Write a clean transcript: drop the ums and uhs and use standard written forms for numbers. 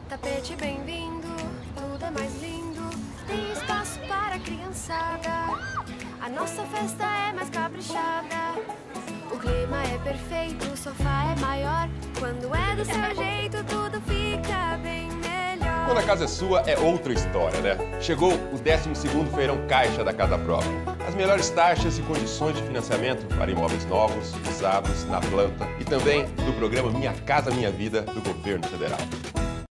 Tapete bem-vindo, tudo é mais lindo. Tem espaço para a criançada. A nossa festa é mais caprichada. O clima é perfeito, o sofá é maior. Quando é do seu jeito, tudo fica bem melhor. Quando a casa é sua, é outra história, né? Chegou o 12º Feirão Caixa da Casa Própria. As melhores taxas e condições de financiamento para imóveis novos, usados, na planta e também do programa Minha Casa Minha Vida do Governo Federal.